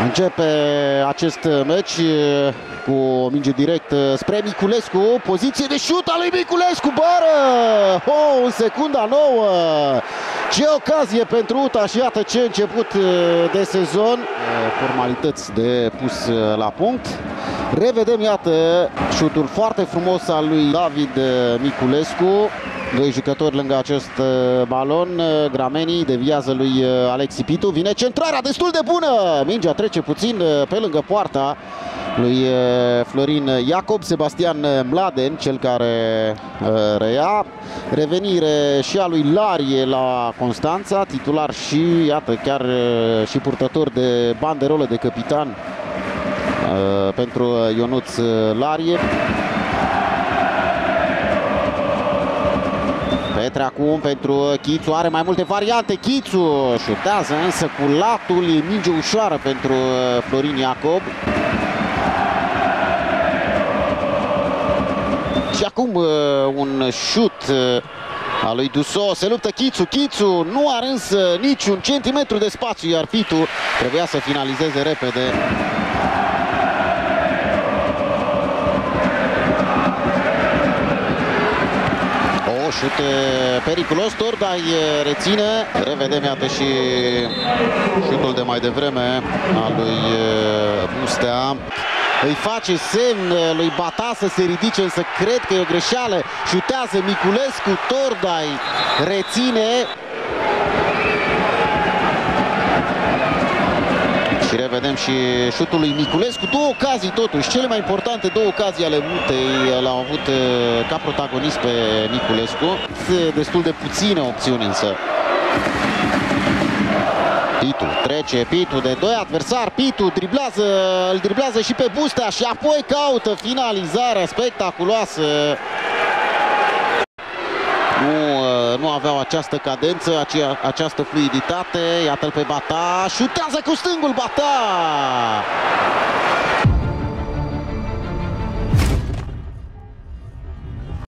Începe acest meci cu o minge direct spre Miculescu, poziție de șut al lui Miculescu, bară! În secunda nouă! Ce ocazie pentru UTA și iată ce început de sezon. Formalități de pus la punct. Revedem, iată, șutul foarte frumos al lui David Miculescu. Doi jucători lângă acest balon. Gramenii deviază lui Alexi Pitu. Vine centrarea destul de bună. Mingea trece puțin pe lângă poarta lui Florin Iacob. Sebastian Mladen, cel care reia. Revenire și a lui Larie la Constanța, titular și, iată, chiar și purtător de banderolă de capitan pentru Ionuț Larie. Petre acum pentru Chițu, are mai multe variante, Chițu șutează însă cu latul, e minge ușoară pentru Florin Iacob. Și acum un șut al lui Duso, se luptă Chițu, Chițu nu are însă niciun centimetru de spațiu, iar Pitu trebuia să finalizeze repede. Șut periculos, Tordai reține. Revedem, iată, și șutul de mai devreme al lui Mustea. Îi face semn lui Bata să se ridice, însă cred că e o greșeală. Șutează Miculescu, Tordai reține. Și revedem și șutul lui Miculescu. Două ocazii totuși, cele mai importante două ocazii ale Mutei l-au avut ca protagonist pe Miculescu. Destul de puține opțiuni însă. Pitu trece, Pitu de doi adversari, Pitu driblează, îl driblează și pe Bustea și apoi caută finalizarea spectaculoasă. Nu aveau această cadență, această fluiditate. Iată-l pe Bata, șutează cu stângul Bata!